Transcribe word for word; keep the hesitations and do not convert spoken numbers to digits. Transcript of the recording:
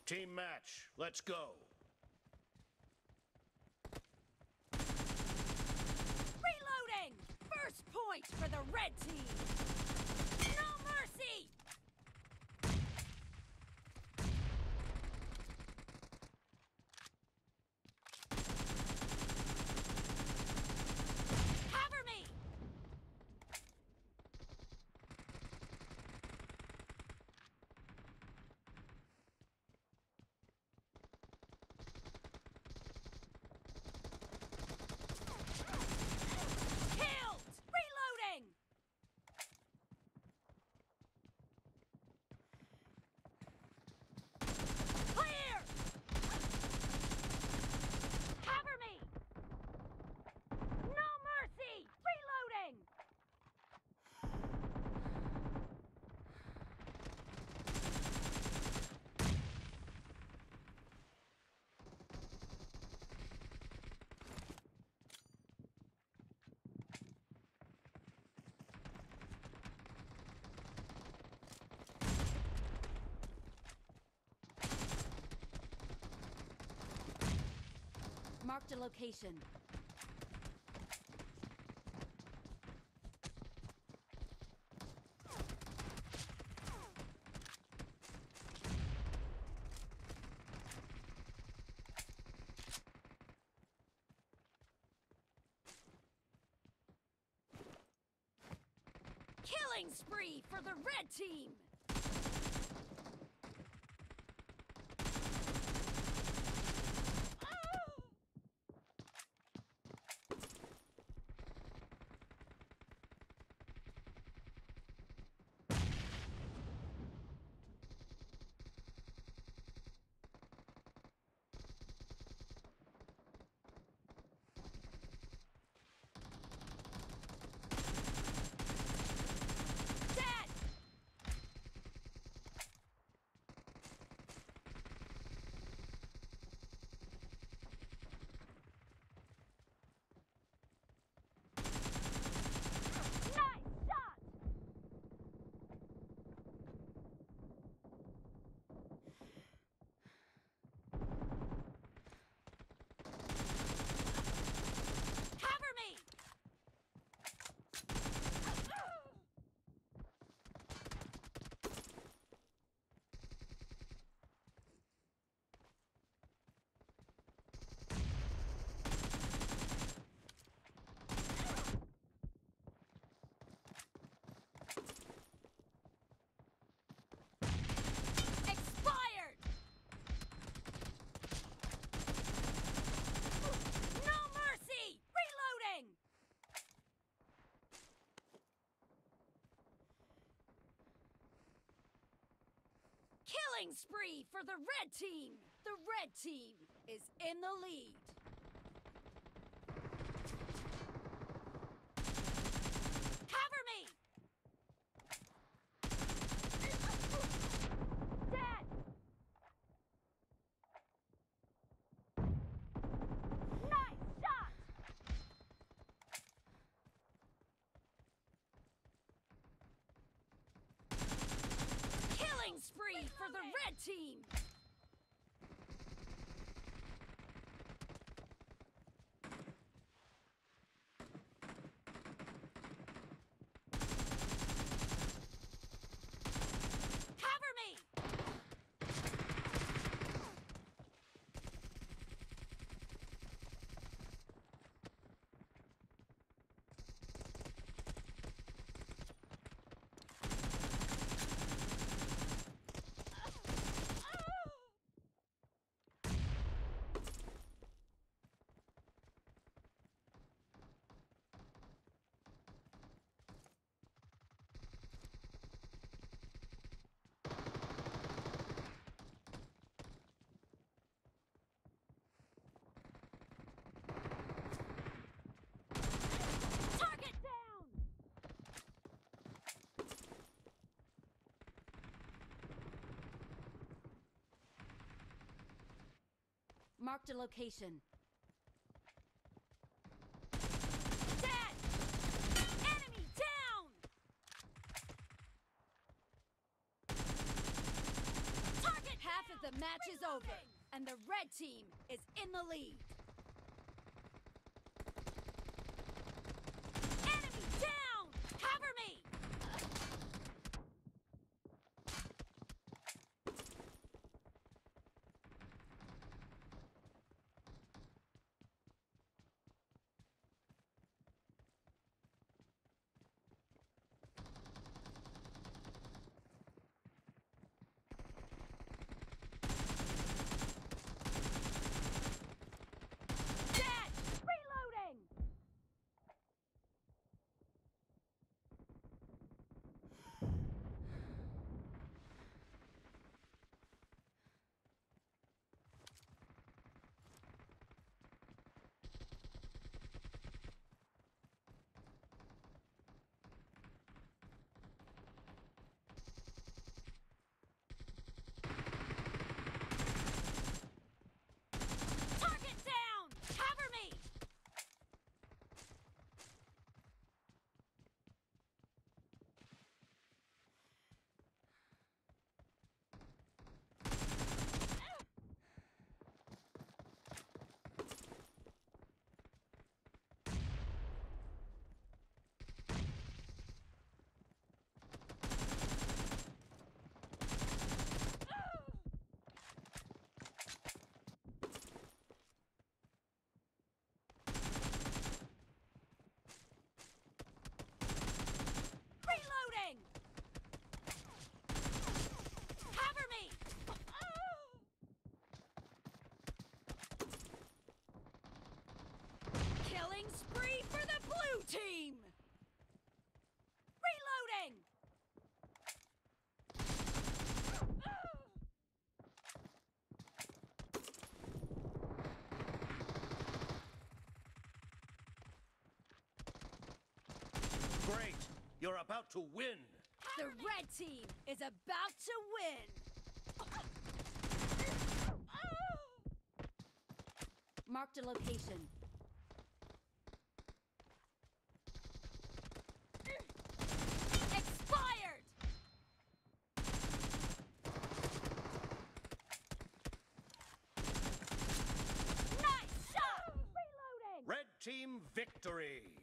Team match, let's go. Reloading! First point for the red team! No mercy! Cover me! Killed! Reloading! Clear! Cover me! No mercy! Reloading! Marked a location. Killing spree for the red team! Dead! Nice shot! Cover me! Expired! No mercy! Reloading! Killing spree for the red team! The red team is in the lead. Cover me! Dead! Nice shot! Killing spree for the red team! Cover me! Target down! Marked a location. Dead! Enemy down! Target half of the match is over, and the red team is in the lead. Enemy down! Cover me! Dead! Reloading! Target down! Cover me! Reloading! Cover me! Killing spree for the blue team! Reloading! Great! You're about to win! The red team is about to win! Marked a location. Expired! Nice shot! Reloading! Red team victory!